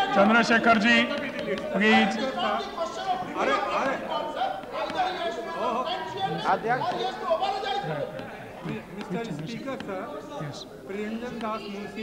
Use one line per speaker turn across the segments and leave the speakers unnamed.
Chandrashekhar ji, please.
Mr. Speaker, sir.
Yes.
Priranjan Das Munshi.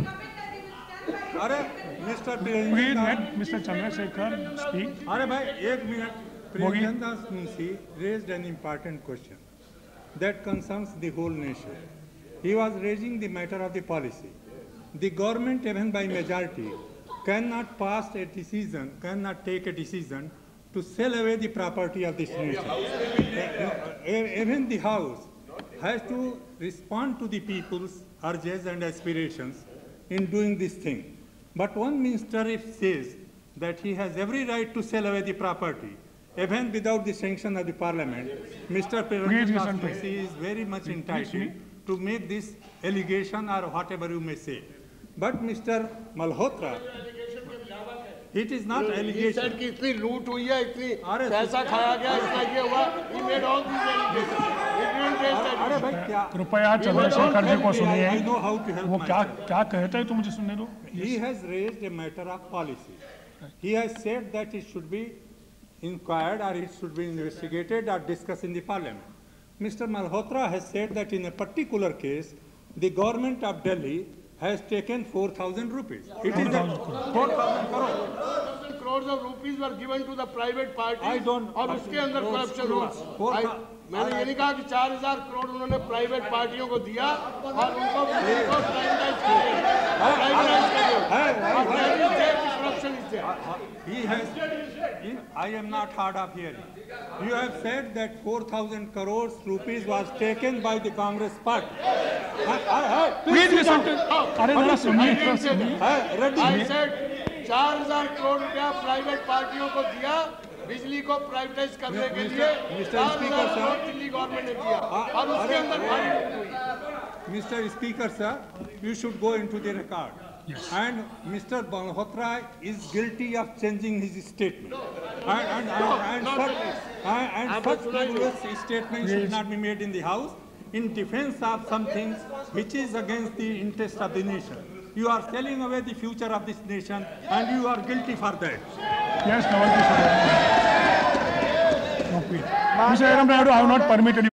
Mr.
Please
Priranjan
let
Das.
Mr. Chandrasekhar speak.
एक minute. Priranjan Das Munshi raised an important question that concerns the whole nation. He was raising the matter of the policy. The government, even by majority, cannot pass a decision, cannot take a decision to sell away the property of this nation. Even the House has to respond to the people's urges and aspirations in doing this thing. But one minister says that he has every right to sell away the property, even without the sanction of the parliament. Mr. President is very much entitled to make this allegation or whatever you may say. But Mr. Malhotra, it is not allegation.
He said कि इतनी लूट हुई है, इतनी पैसा खाया गया, इतना ये हुआ. He made all these allegations. He didn't raise that.
अरे भाई क्या?
कृपया चंद्रशेखर जी को सुनिए.
I know how to help
वो
myself.
क्या कहते हैं तो मुझे सुनने दो.
He has raised a matter of policy. He has said that it should be inquired or it should be investigated or discussed in the parliament. Mr. Malhotra has said that in a particular case, the government of Delhi has taken 4,000 rupees. It is 4,000 crores.
4,000 crores of rupees were given to the private parties.
I don't.
और उसके अंदर corruption हुआ. मैंने ये नहीं कहा कि 4,000 करोड़ उन्होंने प्राइवेट पार्टियों को दिया और उनको प्राइवेटाइज किया.
He has. I am not hard of hearing. You have said that 4,000 crores rupees was taken by the Congress party.
Please listen to. अरे जरा सुनिए.
I said 4,000 करोड़ रुपया प्राइवेट पार्टियों को दिया बिजली को प्राइवेटाइज करने के लिए.
Mr. Speaker, sir.
Delhi government ने दिया और उसके अंदर.
Mr. Speaker, sir, you should go into the record.
Yes.
And Mr. Malhotra is guilty of changing his statement. And such frivolous statements should not be made in the House in defense of something which is against the interest of the nation. You are selling away the future of this nation and you are guilty for that.
Yes, Nawal ji. Mr. Aram Naidu, I have not permitted you.